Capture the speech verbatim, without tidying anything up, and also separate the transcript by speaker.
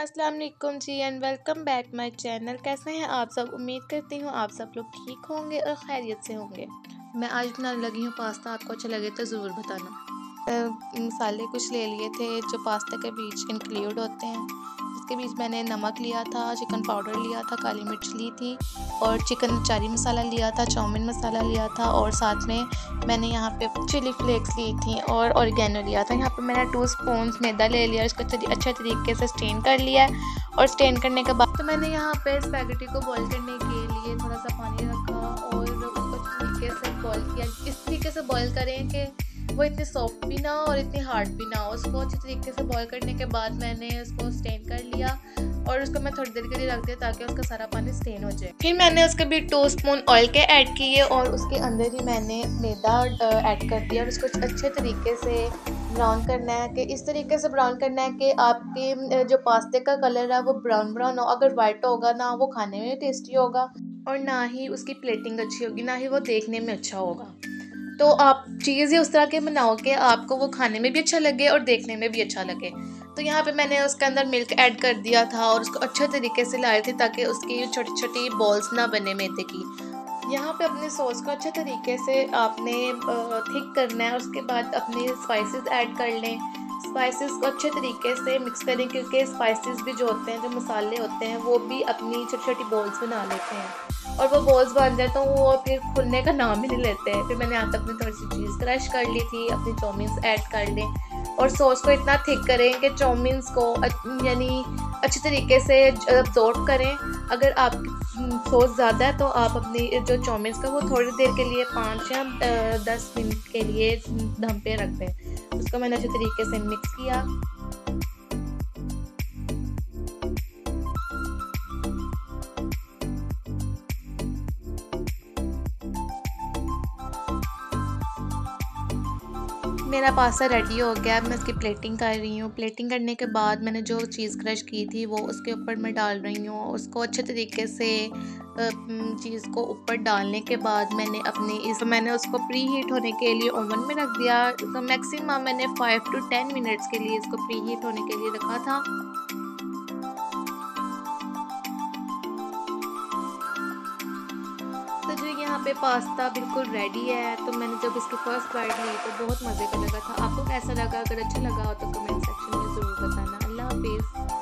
Speaker 1: अस्सलाम वालेकुम जी and welcome back my channel. कैसे हैं आप सब? उम्मीद करती हूँ आप सब लोग ठीक होंगे और खैरियत से होंगे। मैं आज बनाने लगी हूँ पास्ता। आपको अच्छा लगे तो ज़रूर बताना। अ, मसाले कुछ ले लिए थे जो पास्ता के बीच इंक्लूड होते हैं। इसके बीच मैंने नमक लिया था, चिकन पाउडर लिया था, काली मिर्च ली थी और चिकन चारी मसाला लिया था, चाउमीन मसाला लिया था और साथ में मैंने यहाँ पे चिली फ्लेक्स ली थी और ऑरिगेनो लिया था। यहाँ पे मैंने टू स्पून मैदा ले लिया, इसको अच्छे तरीके से स्टेन कर लिया और स्टेन करने के बाद तो मैंने यहाँ पे स्पैगेटी को बॉईल करने के लिए थोड़ा सा पानी रखा और उसको अच्छे तरीके से बॉईल किया। इस तरीके से बॉईल करें कि वो इतनी सॉफ्ट भी ना हो और इतनी हार्ड भी ना हो। उसको अच्छे तरीके से बॉईल करने के बाद मैंने उसको स्टेन कर लिया और उसको मैं थोड़ी देर के लिए रख दिया ताकि उसका सारा पानी स्टेन हो जाए। फिर मैंने उसके भी टू स्पून ऑयल के ऐड किए और उसके अंदर ही मैंने मैदा ऐड कर दिया और उसको अच्छे तरीके से ब्राउन करना है कि इस तरीके से ब्राउन करना है कि आपके जो पास्ते का कलर है वो ब्राउन ब्राउन हो। अगर वाइट होगा ना वो खाने में टेस्टी होगा और ना ही उसकी प्लेटिंग अच्छी होगी, ना ही वो देखने में अच्छा होगा। तो आप चीज़ ही उस तरह के बनाओ कि आपको वो खाने में भी अच्छा लगे और देखने में भी अच्छा लगे। तो यहाँ पे मैंने उसके अंदर मिल्क ऐड कर दिया था और उसको अच्छे तरीके से लाई थी ताकि उसकी छोटी छोटी बॉल्स ना बने मैदे की। यहाँ पे अपने सॉस को अच्छे तरीके से आपने थिक करना है। उसके बाद अपने स्पाइसेस ऐड कर लें। स्पाइसेस को अच्छे तरीके से मिक्स करें क्योंकि स्पाइसेस भी जो होते हैं, जो मसाले होते हैं, वो भी अपनी छोटी छोटी बॉल्स बना लेते हैं और वो बॉल्स बन जाए तो वो फिर खुलने का नाम ही नहीं लेते हैं। फिर मैंने यहाँ तक अपनी थोड़ी सी चीज़ क्रश कर ली थी, अपनी चाउमीन्स ऐड कर लें और सॉस को इतना थिक करें कि चाउमीन्स को यानी अच्छे तरीके से अब्जॉर्ब करें। अगर आप सॉस ज़्यादा है तो आप अपनी जो चाउमीन्स का वो थोड़ी देर के लिए पाँच या दस मिनट के लिए दम पे रख दें। उसको मैंने अच्छे तरीके से मिक्स किया। मेरा पास्ता रेडी हो गया। मैं इसकी प्लेटिंग कर रही हूँ। प्लेटिंग करने के बाद मैंने जो चीज़ क्रश की थी वो उसके ऊपर मैं डाल रही हूँ। उसको अच्छे तरीके से चीज़ को ऊपर डालने के बाद मैंने अपनी इस मैंने उसको प्री हीट होने के लिए ओवन में रख दिया। तो मैक्सिमम मैंने फाइव टू टेन मिनट्स के लिए इसको प्री हीट होने के लिए रखा था। तो जो यहाँ पे पास्ता बिल्कुल रेडी है। तो मैंने जब इसकी फर्स्ट बाइट ली तो बहुत मज़े का लगा था। आपको कैसा लगा? अगर अच्छा लगा हो तो कमेंट सेक्शन में ज़रूर बताना। अल्लाह हाफिज़।